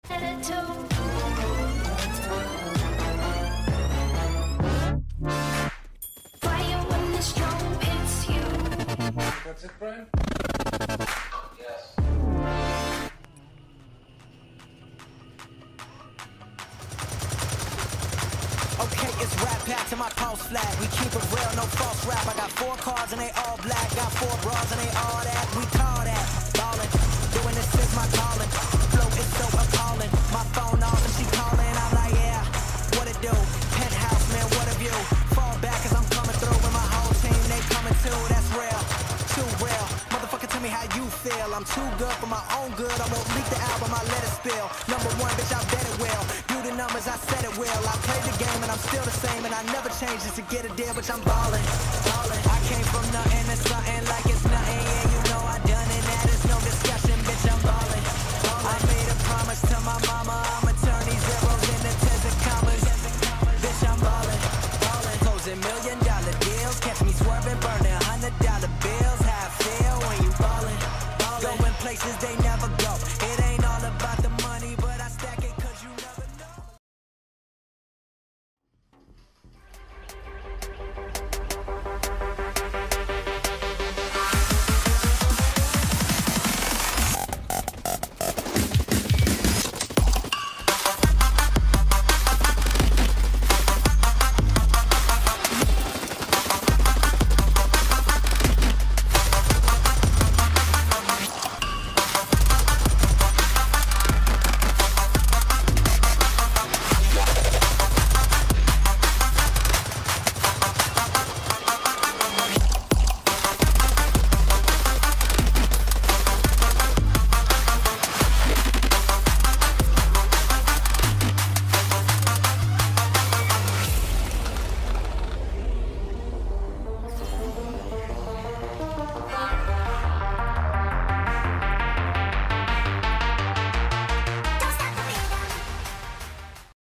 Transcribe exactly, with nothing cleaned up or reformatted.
That's it, Brian? Yes. Okay, it's rap back to my pulse flag. We keep it real, no false rap. I got four cars and they all black. Got four bras and they all that. We call that ballin'. Doing this is my calling. Flow is so appalling. My phone off and she calling. I'm like, yeah, what it do? Penthouse, man, what a view. Fall back cause I'm coming through with my whole team. They coming too, that's real. Too real. Motherfucker, tell me how you feel. I'm too good for my own good. I won't leak the album, I let it spill. Number one, bitch, I bet it will. Do the numbers, I said it will. I played the game and I'm still the same. And I never changed just to get a deal, bitch, I'm ballin'. Ballin'. I came from nothing to something like it's nothing. Yeah, you know I done it. That is no discussion, bitch, I'm ballin'. I made a promise to my mama.